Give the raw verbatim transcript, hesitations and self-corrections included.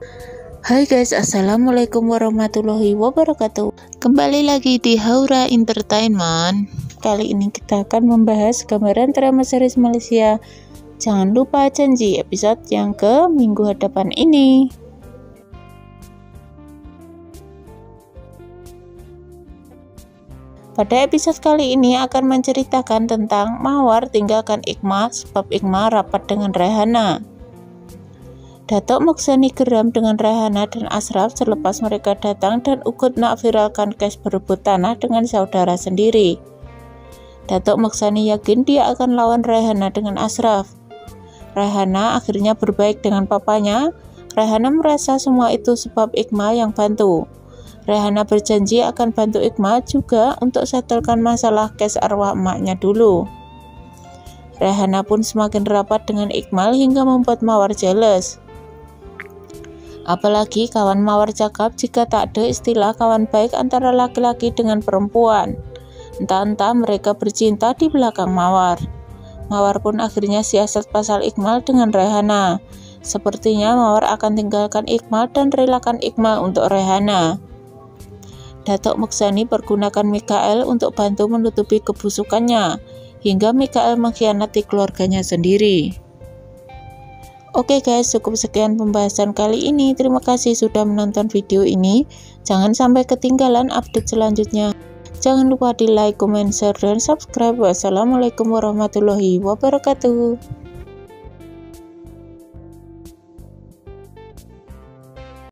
Hai guys, assalamualaikum warahmatullahi wabarakatuh. Kembali lagi di Haura Entertainment. Kali ini kita akan membahas gambaran drama series Malaysia Jangan Lupa Janji episode yang ke minggu hadapan ini. Pada episode kali ini akan menceritakan tentang Mawar tinggalkan Ikma sebab Ikma rapat dengan Rehana. Datuk Muksani geram dengan Rehana dan Ashraf selepas mereka datang dan Ugut nak viralkan case berebut tanah dengan saudara sendiri. Datuk Muksani yakin dia akan lawan Rehana dengan Ashraf. Rehana akhirnya berbaik dengan papanya. Rehana merasa semua itu sebab Ikma yang bantu. Rehana berjanji akan bantu Ikma juga untuk setelkan masalah case arwah emaknya dulu. Rehana pun semakin rapat dengan Ikmal hingga membuat Mawar jealous. Apalagi kawan Mawar cakap jika tak ada istilah kawan baik antara laki-laki dengan perempuan. Entah-entah mereka bercinta di belakang Mawar. Mawar pun akhirnya siasat pasal Ikmal dengan Rehana. Sepertinya Mawar akan tinggalkan Ikmal dan relakan Ikmal untuk Rehana. Datuk Muksani pergunakan Mikael untuk bantu menutupi kebusukannya, hingga Mikael mengkhianati keluarganya sendiri. Oke guys, cukup sekian pembahasan kali ini. Terima kasih sudah menonton video ini. Jangan sampai ketinggalan update selanjutnya. Jangan lupa di like, comment, share, dan subscribe. Wassalamualaikum warahmatullahi wabarakatuh.